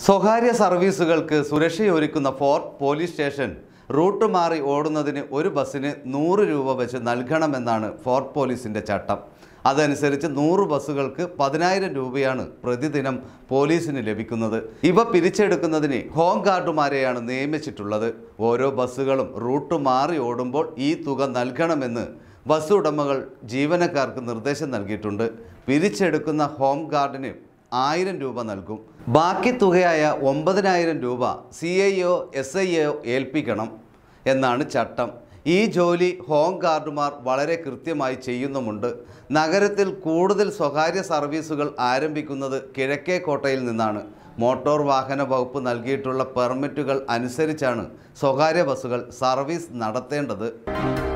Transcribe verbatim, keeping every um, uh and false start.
സ്വകാര്യ സർവീസുകൾക്ക് സുരക്ഷയൊരുക്കുന്ന ഫോർട്ട് പോലീസ് സ്റ്റേഷൻ റൂട്ട് മാറി ഓടുന്നതിന് ഒരു ബസ്സിന് നൂറ് രൂപ വെച്ച് നൽകണമെന്നാണ് ഫോർട്ട് പോലീസിൻ്റെ ചട്ടം. അതനുസരിച്ച് നൂറ് ബസ്സുകൾക്ക് പതിനായിരം രൂപയാണ് പ്രതിദിനം പോലീസിന് ലഭിക്കുന്നത്. ഇവ പിരിച്ചെടുക്കുന്നതിന് ഹോം ഗാർഡുമാരെയാണ് നിയമിച്ചിട്ടുള്ളത്. ഓരോ ബസ്സുകളും റൂട്ട് മാറി ഓടുമ്പോൾ ഈ തുക നൽകണമെന്ന് ബസ് ഉടമകൾ ജീവനക്കാർക്ക് നിർദ്ദേശം നൽകിയിട്ടുണ്ട്. പിരിച്ചെടുക്കുന്ന ഹോം ഗാർഡിന് ആയിരം രൂപ നൽകും. ബാക്കി തുകയായ ഒമ്പതിനായിരം രൂപ C I O S I O ഏൽപ്പിക്കണം എന്നാണ് ചട്ടം. ഈ ജോലി ഹോം ഗാർഡുമാർ വളരെ കൃത്യമായി ചെയ്യുന്നുമുണ്ട്. നഗരത്തിൽ കൂടുതൽ സ്വകാര്യ സർവീസുകൾ ആരംഭിക്കുന്നത് കിഴക്കേക്കോട്ടയിൽ നിന്നാണ്. മോട്ടോർ വാഹന വകുപ്പ് നൽകിയിട്ടുള്ള പെർമിറ്റുകൾ അനുസരിച്ചാണ് സ്വകാര്യ ബസ്സുകൾ സർവീസ് നടത്തേണ്ടത്.